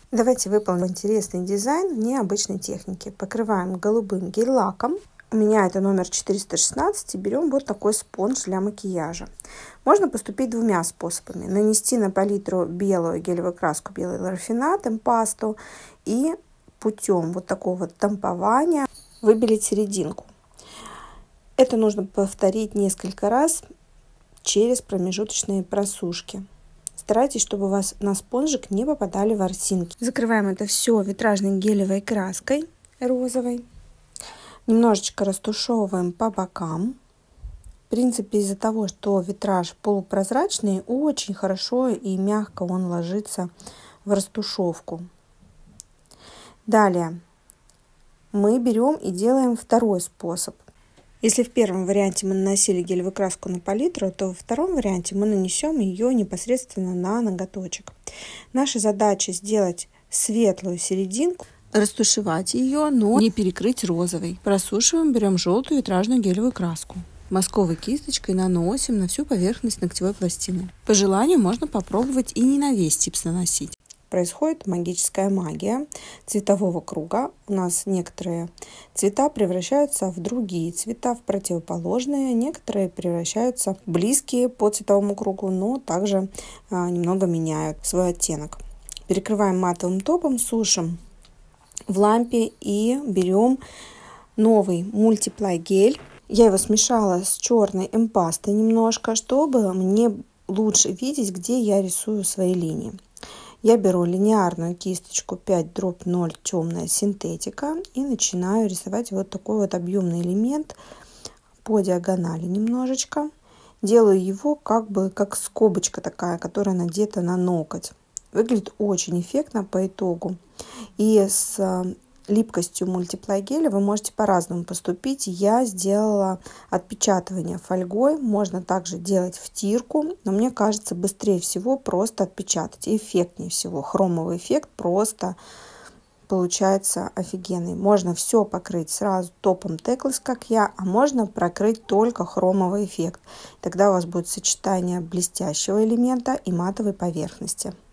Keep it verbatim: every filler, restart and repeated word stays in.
Давайте выполним интересный дизайн в необычной технике. Покрываем голубым гель-лаком. У меня это номер четыреста шестнадцать. И берем вот такой спонж для макияжа. Можно поступить двумя способами. Нанести на палитру белую гелевую краску, белый рафинад, эмпасту. И путем вот такого тампования выбелить серединку. Это нужно повторить несколько раз через промежуточные просушки. Старайтесь, чтобы у вас на спонжик не попадали ворсинки. Закрываем это все витражной гелевой краской розовой. Немножечко растушевываем по бокам. В принципе, из-за того, что витраж полупрозрачный, очень хорошо и мягко он ложится в растушевку. Далее мы берем и делаем второй способ. Если в первом варианте мы наносили гелевую краску на палитру, то во втором варианте мы нанесем ее непосредственно на ноготочек. Наша задача сделать светлую серединку, растушевать ее, но не перекрыть розовой. Просушиваем, берем желтую витражную гелевую краску. Мазковой кисточкой наносим на всю поверхность ногтевой пластины. По желанию можно попробовать и не на весь типс наносить. Происходит магическая магия цветового круга. У нас некоторые цвета превращаются в другие цвета, в противоположные. Некоторые превращаются в близкие по цветовому кругу, но также а, немного меняют свой оттенок. Перекрываем матовым топом, сушим в лампе и берем новый Multiply гель. Я его смешала с черной эмпастой немножко, чтобы мне лучше видеть, где я рисую свои линии. Я беру линеарную кисточку пять дробь ноль темная синтетика и начинаю рисовать вот такой вот объемный элемент по диагонали немножечко. Делаю его как бы как скобочка такая, которая надета на ноготь. Выглядит очень эффектно по итогу. И с липкостью Multiply геля вы можете по-разному поступить. Я сделала отпечатывание фольгой. Можно также делать втирку, но мне кажется, быстрее всего просто отпечатать. Эффектнее всего. Хромовый эффект просто получается офигенный. Можно все покрыть сразу топом Teckless, как я, а можно прокрыть только хромовый эффект. Тогда у вас будет сочетание блестящего элемента и матовой поверхности.